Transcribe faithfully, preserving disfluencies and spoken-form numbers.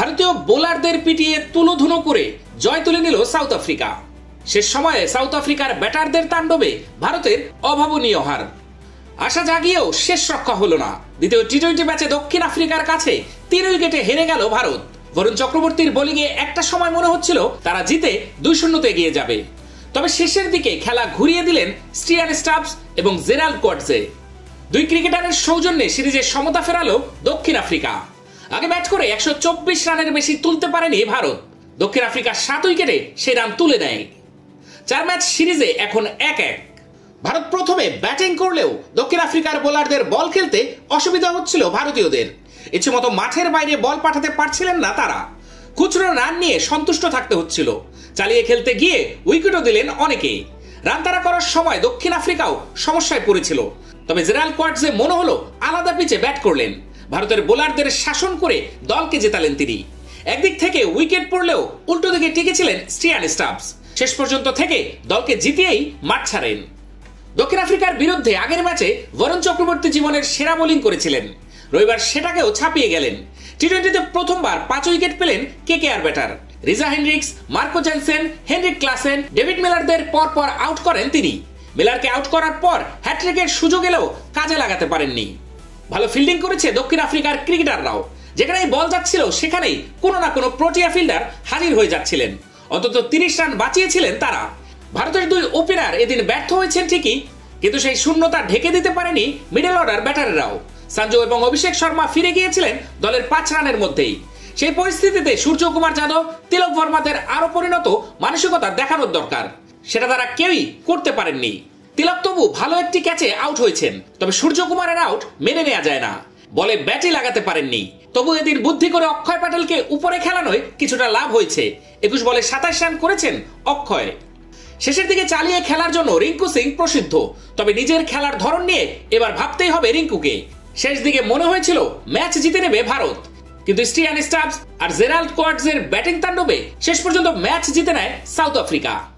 ভারতীয় বোলারদের পিটিয়ে তুলোধুনো করে জয় তুলে নিল সাউথ আফ্রিকা। শেষ সময়ে সাউথ আফ্রিকার ব্যাটারদের তাণ্ডবে ভারতের অভাবনীয় হার। আশা জাগিয়েও শেষ রক্ষা হলো না। দ্বিতীয় টি টোয়েন্টি ম্যাচে দক্ষিণ আফ্রিকার কাছে তিন উইকেটে হেরে গেল ভারত। বরুণ চক্রবর্তীর বোলিংয়ে একটা সময় মনে হচ্ছিল তারা জিতে দুই শূন্যতে এগিয়ে যাবে, তবে শেষের দিকে খেলা ঘুরিয়ে দিলেন স্টিয়ান স্টাবস এবং জেরাল্ড কোয়ার্টজে। দুই ক্রিকেটারের সৌজন্যে সিরিজে সমতা ফেরালো দক্ষিণ আফ্রিকা। আগে ব্যাট করে একশো চব্বিশ রানের বেশি তুলতে পারেনি ভারত। দক্ষিণ আফ্রিকা সাত উইকেটে সে রান তুলে নেয়। চার ম্যাচ সিরিজে এখন এক এক। ভারত প্রথমে ব্যাটিং করলেও দক্ষিণ আফ্রিকার বোলারদের বল খেলতে অসুবিধা হচ্ছিল ভারতীয়দের। ইচ্ছে মতো মাঠের বাইরে বল পাঠাতে পারছিলেন না তারা। খুচরো রান নিয়ে সন্তুষ্ট থাকতে হচ্ছিল। চালিয়ে খেলতে গিয়ে উইকেটও দিলেন অনেকে। রান তাড়া করার সময় দক্ষিণ আফ্রিকাও সমস্যায় পড়েছিল, তবে জেরাল্ড কোয়ার্টজে মনে হলো আলাদা পিচে ব্যাট করলেন। ভারতের বোলারদের শাসন করে দলকে জেতালেন তিনি। একদিক থেকে উইকেট পড়লেও উল্টো দিকে টিকেছিলেন স্টিয়ান স্টাবস। শেষ পর্যন্ত থেকে দলকে জিতিয়েই মাঠ ছাড়েন। দক্ষিণ আফ্রিকার বিরুদ্ধে আগের ম্যাচে বরুণ চক্রবর্তী জীবনের সেরা বোলিং করেছিলেন। রবিবার সেটাকেও ছাপিয়ে গেলেন। টি টোয়েন্টিতে প্রথমবার পাঁচ উইকেট পেলেন KKR batter. Reeza Hendricks, Marco Jansen, Heinrich Klaasen, David মিলারদের পর পর আউট করেন তিনি। মিলারকে আউট করার পর হ্যাট্রিকের সুযোগ এলেও কাজে লাগাতে পারেননি। ভালো ফিল্ডিং করেছে দক্ষিণ আফ্রিকার ক্রিকেটাররাও। যেখানেই বল যাচ্ছিল সেখানেই কোনো না কোনো প্রোটিয়া ফিল্ডার হাজির হয়ে যাচ্ছিলেন। অন্তত তিরিশ রান বাঁচিয়েছিলেন তারা। ভারতের দুই ওপেনার এদিন ব্যর্থ হয়েছেন ঠিকই, কিন্তু সেই শূন্যতা ঢেকে দিতে পারেনি মিডল অর্ডার ব্যাটাররাও। সঞ্জু এবং অভিষেক শর্মা ফিরে গিয়েছিলেন দলের পাঁচ রানের মধ্যেই। সেই পরিস্থিতিতে সূর্যকুমার যাদব, তিলক বর্মাদের আরো পরিণত মানসিকতা দেখানোর দরকার। সেটা তারা কেউই করতে পারেননি। তিলক তবু ভালো একটি ক্যাচে আউট হয়েছেন, তবে সূর্যকুমারের আউট মেনে নেওয়া যায় না। বলে ব্যাটই লাগাতে পারেননি। তবু এদিন বুদ্ধি করে অক্ষয় প্যাটেলকে উপরে খেলানোয় কিছুটা লাভ হয়েছে। একুশ বলে সাতাশ রান করেছেন অক্ষয়। শেষের দিকে চালিয়ে খেলার জন্য রিঙ্কু সিং প্রসিদ্ধ, তবে নিজের খেলার ধরন নিয়ে এবার ভাবতেই হবে রিঙ্কুকে। শেষ দিকে মনে হয়েছিল ম্যাচ জিতে নেবে ভারত, কিন্তু স্টিয়ান স্টাবস আর জেরাল্ড কোয়ার্টজের ব্যাটিং তাণ্ডবে শেষ পর্যন্ত ম্যাচ জিতে নেয় সাউথ আফ্রিকা।